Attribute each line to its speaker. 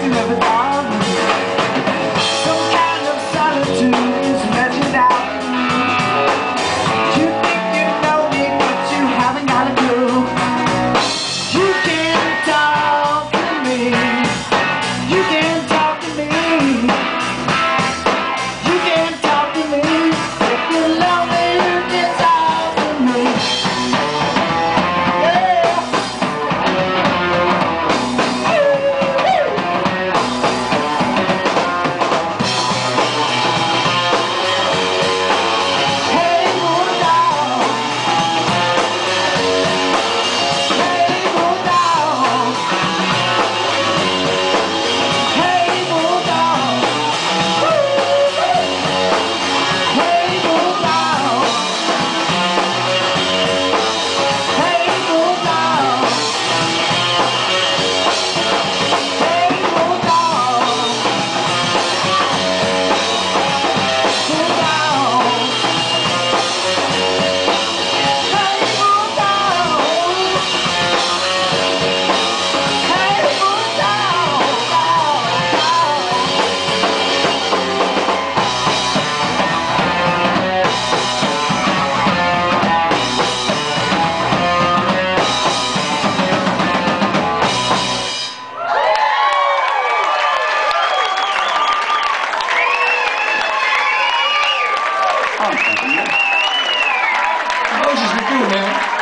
Speaker 1: you never thought. Some kind of solitude is measured out. You think you know me, but you haven't got a clue. You can talk to me. You can talk to me. You can talk to me. If you love me, you can talk to me.
Speaker 2: Moses, we do, man.